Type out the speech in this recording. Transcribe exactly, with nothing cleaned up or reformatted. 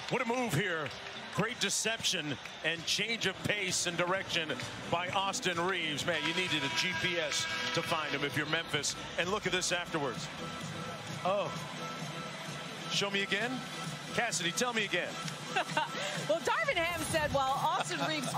What a move here. Great deception and change of pace and direction by Austin Reaves. Man, you needed a G P S to find him if you're Memphis. And look at this afterwards. Oh. Show me again? Cassidy, tell me again. Well, Darvin Ham said while Austin Reaves